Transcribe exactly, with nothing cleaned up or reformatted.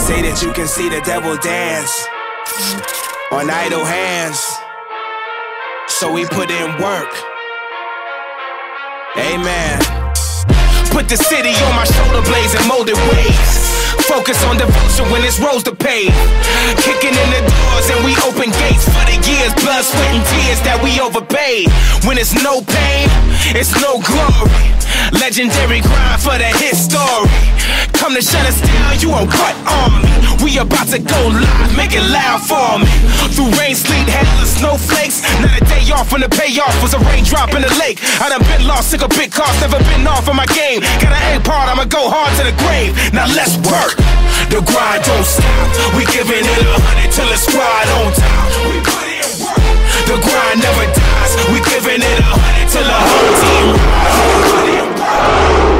say that you can see the devil dance on idle hands, so we put in work. Amen. Put the city on my shoulder blades and molded ways. Focus on devotion when it's roads to pave. Kicking in the doors and we open gates for the years, blood, sweat, and tears that we overpaid. When it's no pain, it's no glory. Legendary grind for the hit story. Come to shut us down, you on what on me? We about to go live, make it loud for me. Through rain, sleet, hail, and snowflakes. Not a day off when the payoff was a raindrop in the lake. I done been lost, took a big cost, never been off of my game. Got an A part, I'ma go hard to the grave. Now let's work. The grind don't stop. We giving it a hundred till it's squad on top. We put in work. The grind never dies. We giving it a hundred till the whole team rise. We put in work.